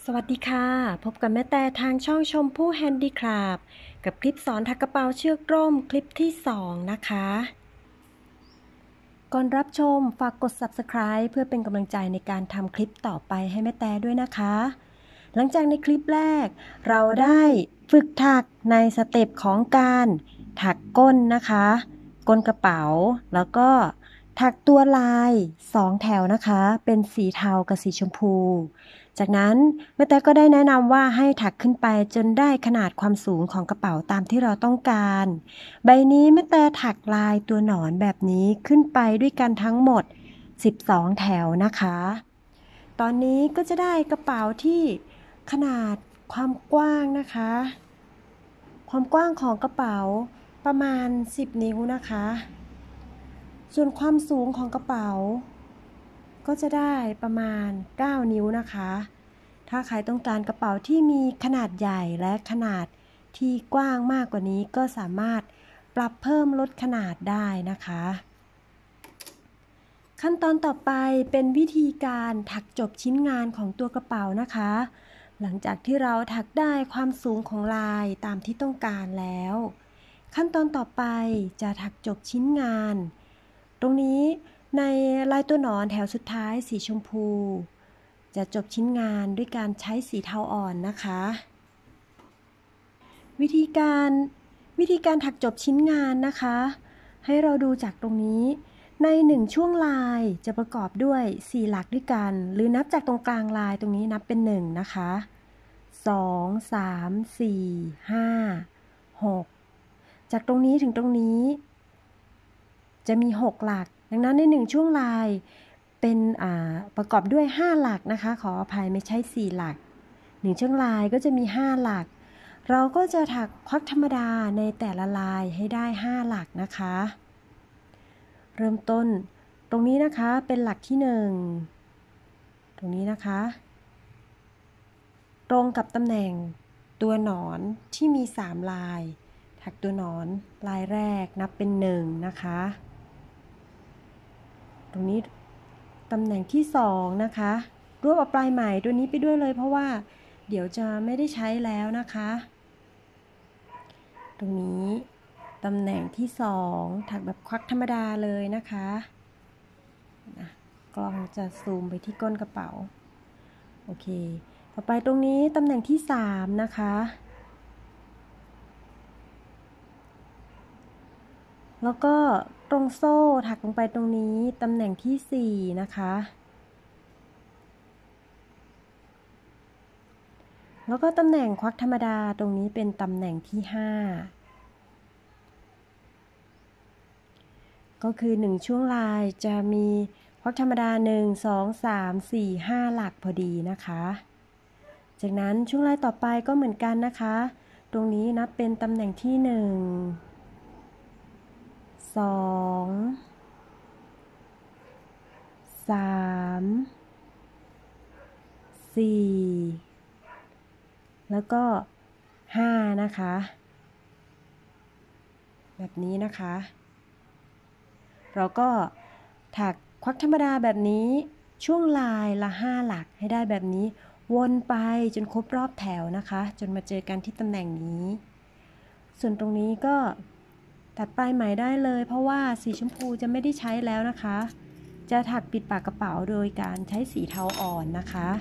วัสดีค่ะพบกับแม่แต่ทางช่องชมพู่แฮนดี้คราฟกับคลิปสอนถักกระเป๋าเชือกร่มคลิปที่2นะคะก่อนรับชมฝากกด Subscribe เพื่อเป็นกำลังใจในการทำคลิปต่อไปให้แม่แต่ด้วยนะคะหลังจากในคลิปแรกเราได้ฝึกถักในสเต็ปของการถักก้นนะคะก้นกระเป๋าแล้วก็ถักตัวลาย2แถวนะคะเป็นสีเทากับสีชมพูจากนั้นแม่แต่ก็ได้แนะนำว่าให้ถักขึ้นไปจนได้ขนาดความสูงของกระเป๋าตามที่เราต้องการใบนี้แม่แต่ถักลายตัวหนอนแบบนี้ขึ้นไปด้วยกันทั้งหมด12แถวนะคะตอนนี้ก็จะได้กระเป๋าที่ขนาดความกว้างนะคะความกว้างของกระเป๋าประมาณ10นิ้วนะคะส่วนความสูงของกระเป๋าก็จะได้ประมาณ9นิ้วนะคะถ้าใครต้องการกระเป๋าที่มีขนาดใหญ่และขนาดที่กว้างมากกว่านี้ก็สามารถปรับเพิ่มลดขนาดได้นะคะขั้นตอนต่อไปเป็นวิธีการถักจบชิ้นงานของตัวกระเป๋านะคะหลังจากที่เราถักได้ความสูงของลายตามที่ต้องการแล้วขั้นตอนต่อไปจะถักจบชิ้นงานตรงนี้ในลายตัวหนอนแถวสุดท้ายสีชมพูจะจบชิ้นงานด้วยการใช้สีเทาอ่อนนะคะวิธีการถักจบชิ้นงานนะคะให้เราดูจากตรงนี้ใน1ช่วงลายจะประกอบด้วย4หลักด้วยกันหรือนับจากตรงกลางลายตรงนี้นับเป็น1นะคะ2 3 4 5 6จากตรงนี้ถึงตรงนี้จะมี6หลักดังนั้นใน1ช่วงลายเป็นประกอบด้วย5หลักนะคะขออภัยไม่ใช่4หลัก1ช่วงลายก็จะมี5หลักเราก็จะถักควักธรรมดาในแต่ละลายให้ได้5หลักนะคะเริ่มต้นตรงนี้นะคะเป็นหลักที่1ตรงนี้นะคะตรงกับตำแหน่งตัวหนอนที่มี3ลายถักตัวหนอนลายแรกนับเป็น1นะคะตรงนี้ตำแหน่งที่2นะคะรวบเอาปลายไหมตัวนี้ไปด้วยเลยเพราะว่าเดี๋ยวจะไม่ได้ใช้แล้วนะคะตรงนี้ตำแหน่งที่2ถักแบบควักธรรมดาเลยนะคะกล้องจะซูมไปที่ก้นกระเป๋าโอเคต่อไปตรงนี้ตำแหน่งที่3นะคะแล้วก็ตรงโซ่ถักลงไปตรงนี้ตำแหน่งที่4นะคะแล้วก็ตำแหน่งควักธรรมดาตรงนี้เป็นตำแหน่งที่5ก็คือ1ช่วงลายจะมีควักธรรมดา1 2 3 4 5หลักพอดีนะคะจากนั้นช่วงลายต่อไปก็เหมือนกันนะคะตรงนี้นับเป็นตำแหน่งที่1 2 3 4แล้วก็5นะคะแบบนี้นะคะเราก็ถักควักธรรมดาแบบนี้ช่วงลายละ5หลักให้ได้แบบนี้วนไปจนครบรอบแถวนะคะจนมาเจอกันที่ตำแหน่งนี้ส่วนตรงนี้ก็ตัดปลายไหมได้เลยเพราะว่าสีชมพูจะไม่ได้ใช้แล้วนะคะจะถักปิดปากกระเป๋าโดยการใช้สีเทาอ่อนนะคะ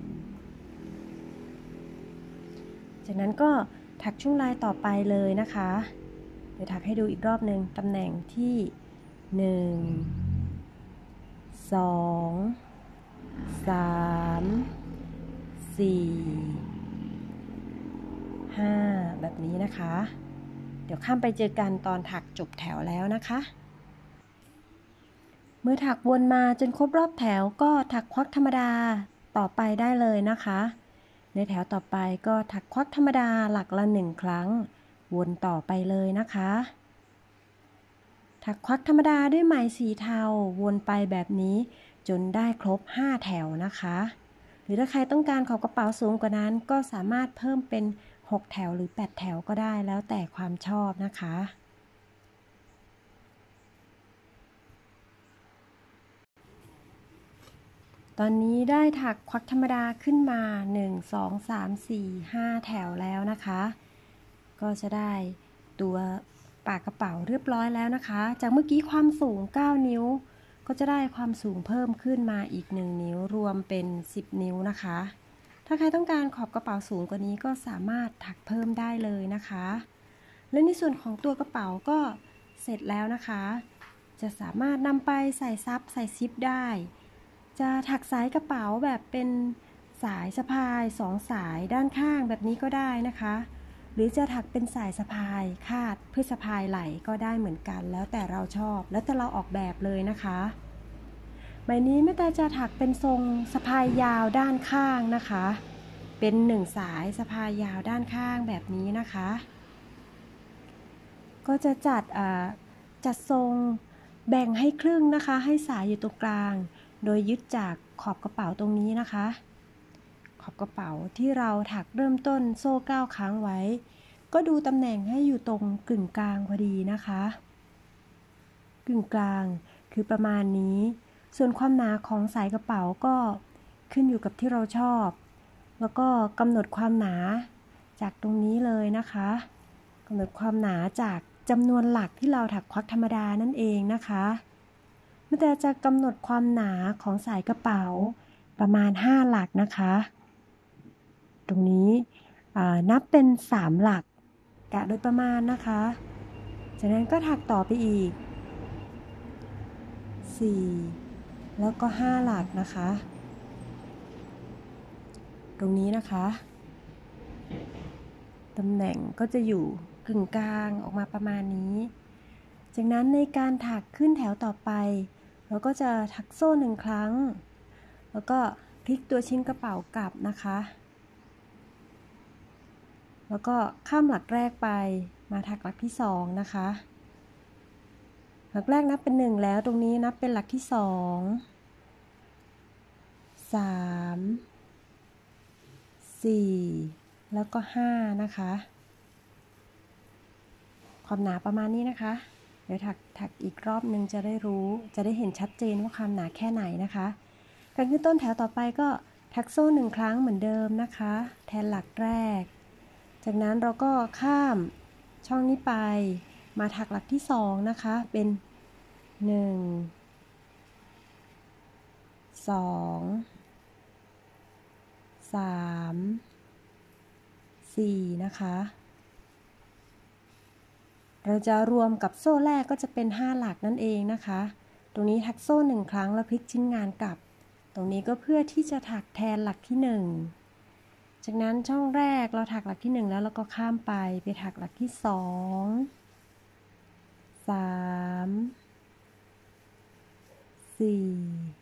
จากนั้นก็ถักช่วงลายต่อไปเลยนะคะเดี๋ยวถักให้ดูอีกรอบหนึ่งตำแหน่งที่1 2 3 4 5แบบนี้นะคะเดี๋ยวข้ามไปเจอกันตอนถักจบแถวแล้วนะคะเมื่อถักวนมาจนครบรอบแถวก็ถักควักธรรมดาต่อไปได้เลยนะคะในแถวต่อไปก็ถักควักธรรมดาหลักละ1ครั้งวนต่อไปเลยนะคะถักควักธรรมดาด้วยไหมสีเทาวนไปแบบนี้จนได้ครบ5แถวนะคะหรือถ้าใครต้องการขอบกระเป๋าสูงกว่านั้นก็สามารถเพิ่มเป็น6แถวหรือ8แถวก็ได้แล้วแต่ความชอบนะคะตอนนี้ได้ถักควักธรรมดาขึ้นมา1 2 3 4 5แถวแล้วนะคะก็จะได้ตัวปากกระเป๋าเรียบร้อยแล้วนะคะจากเมื่อกี้ความสูง9นิ้วก็จะได้ความสูงเพิ่มขึ้นมาอีก1นิ้วรวมเป็น10นิ้วนะคะถ้าใครต้องการขอบกระเป๋าสูงกว่านี้ก็สามารถถักเพิ่มได้เลยนะคะและในส่วนของตัวกระเป๋าก็เสร็จแล้วนะคะจะสามารถนำไปใส่ซับใส่ซิปได้จะถักสายกระเป๋าแบบเป็นสายสะพาย2สายด้านข้างแบบนี้ก็ได้นะคะหรือจะถักเป็นสายสะพายคาดเพื่อสะพายไหล่ก็ได้เหมือนกันแล้วแต่เราชอบแล้วแต่เราออกแบบเลยนะคะใบนี้แม่แต่จะถักเป็นทรงสะพายยาวด้านข้างนะคะเป็น1สายสะพายยาวด้านข้างแบบนี้นะคะก็จะจัดทรงแบ่งให้ครึ่งนะคะให้สายอยู่ตรงกลางโดยยึดจากขอบกระเป๋าตรงนี้นะคะขอบกระเป๋าที่เราถักเริ่มต้นโซ่9ครั้งไว้ก็ดูตำแหน่งให้อยู่ตรงกึ่งกลางพอดีนะคะกึ่งกลางคือประมาณนี้ส่วนความหนาของสายกระเป๋าก็ขึ้นอยู่กับที่เราชอบแล้วก็กำหนดความหนาจากตรงนี้เลยนะคะกำหนดความหนาจากจำนวนหลักที่เราถักควักธรรมดานั่นเองนะคะแม่แต่จะกำหนดความหนาของสายกระเป๋าประมาณ5หลักนะคะตรงนี้นับเป็น3หลักกะโดยประมาณนะคะจากนั้นก็ถักต่อไปอีก4แล้วก็5หลักนะคะตรงนี้นะคะตำแหน่งก็จะอยู่กึ่งกลางออกมาประมาณนี้จากนั้นในการถักขึ้นแถวต่อไปเราก็จะถักโซ่1ครั้งแล้วก็พลิกตัวชิ้นกระเป๋ากลับนะคะแล้วก็ข้ามหลักแรกไปมาถักหลักที่2นะคะหลักแรกนับเป็น1แล้วตรงนี้นับเป็นหลักที่2 3 4แล้วก็5นะคะความหนาประมาณนี้นะคะเดี๋ยวถักอีกรอบนึงจะได้รู้จะได้เห็นชัดเจนว่าความหนาแค่ไหนนะคะการขึ้นต้นแถวต่อไปก็ถักโซ่1ครั้งเหมือนเดิมนะคะแทนหลักแรกจากนั้นเราก็ข้ามช่องนี้ไปมาถักหลักที่2นะคะเป็น1 2 3 4นะคะเราจะรวมกับโซ่แรกก็จะเป็น5หลักนั่นเองนะคะตรงนี้ถักโซ่1ครั้งแล้วพลิกชิ้นงานกลับตรงนี้ก็เพื่อที่จะถักแทนหลักที่1จากนั้นช่องแรกเราถักหลักที่1แล้วเราก็ข้ามไปถักหลักที่2 3 4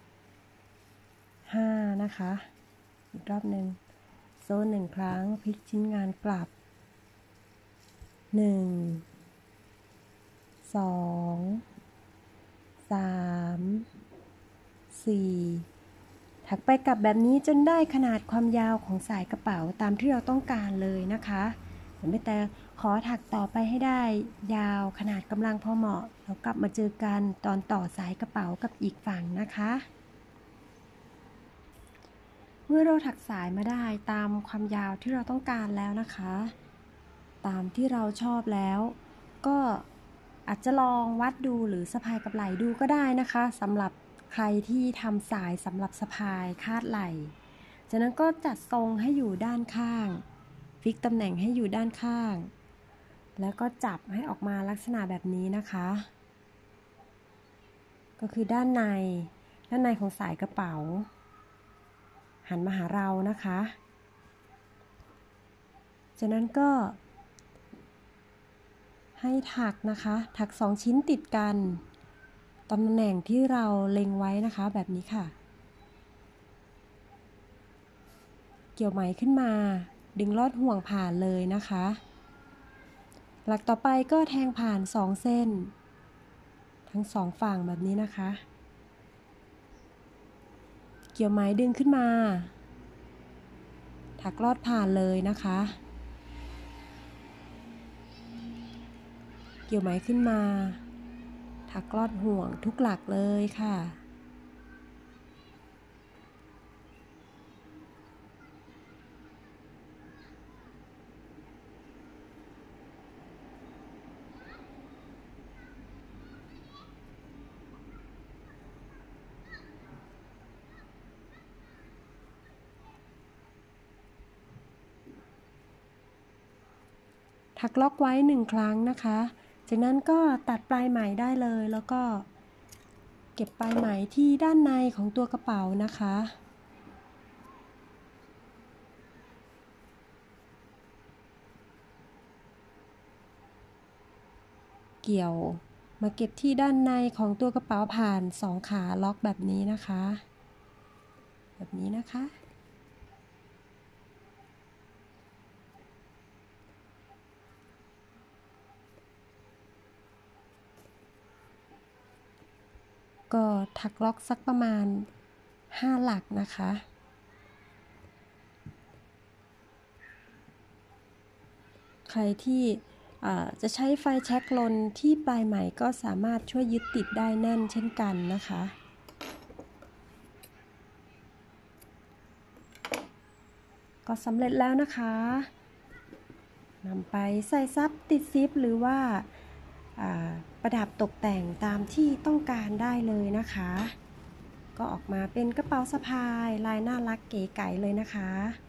5นะคะอีกรอบนึงโซ่1ครั้งพลิกชิ้นงานกลับ1 2 3 4ถักไปกลับแบบนี้จนได้ขนาดความยาวของสายกระเป๋าตามที่เราต้องการเลยนะคะเดี๋ยวแม่แต่ขอถักต่อไปให้ได้ยาวขนาดกำลังพอเหมาะแล้วกลับมาเจอกันตอนต่อสายกระเป๋ากับอีกฝั่งนะคะเมื่อเราถักสายมาได้ตามความยาวที่เราต้องการแล้วนะคะตามที่เราชอบแล้วก็อาจจะลองวัดดูหรือสะพายกับไหล่ดูก็ได้นะคะสำหรับใครที่ทำสายสำหรับสะพายคาดไหล่จากนั้นก็จัดทรงให้อยู่ด้านข้างฟิกตำแหน่งให้อยู่ด้านข้างแล้วก็จับให้ออกมาลักษณะแบบนี้นะคะก็คือด้านในของสายกระเป๋าหันมาหาเรานะคะจากนั้นก็ให้ถักนะคะถัก2ชิ้นติดกันตำแหน่งที่เราเล็งไว้นะคะแบบนี้ค่ะเกี่ยวไหมขึ้นมาดึงลอดห่วงผ่านเลยนะคะหลักต่อไปก็แทงผ่าน2เส้นทั้ง2ฝั่งแบบนี้นะคะเกี่ยวไหมดึงขึ้นมาถักลอดผ่านเลยนะคะเกี่ยวไหมขึ้นมาถักลอดห่วงทุกหลักเลยค่ะถักล็อกไว้1ครั้งนะคะจากนั้นก็ตัดปลายไหมได้เลยแล้วก็เก็บปลายไหมที่ด้านในของตัวกระเป๋านะคะเกี่ยวมาเก็บที่ด้านในของตัวกระเป๋าผ่าน2ขาล็อกแบบนี้นะคะแบบนี้นะคะก็ถักล็อกสักประมาณ5หลักนะคะใครที่จะใช้ไฟแช็กลนที่ปลายไหมก็สามารถช่วยยึดติดได้แน่นเช่นกันนะคะก็สำเร็จแล้วนะคะนำไปใส่ซับติดซิปหรือว่าประดับตกแต่งตามที่ต้องการได้เลยนะคะก็ออกมาเป็นกระเป๋าสะพายลายน่ารักเก๋ไก๋เลยนะคะ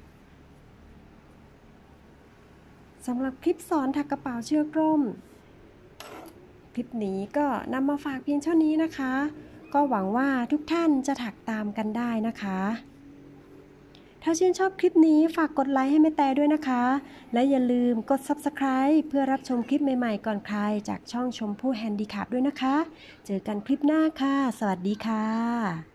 สำหรับคลิปสอนถักกระเป๋าเชือกร่มคลิปนี้ก็นำมาฝากเพียงเท่านี้นะคะก็หวังว่าทุกท่านจะถักตามกันได้นะคะถ้าชื่นชอบคลิปนี้ฝากกดไลค์ให้แม่แต่ด้วยนะคะและอย่าลืมกด Subscribe เพื่อรับชมคลิปใหม่ๆก่อนใครจากช่องชมพู่แฮนดี้คราฟต์ด้วยนะคะเจอกันคลิปหน้าค่ะสวัสดีค่ะ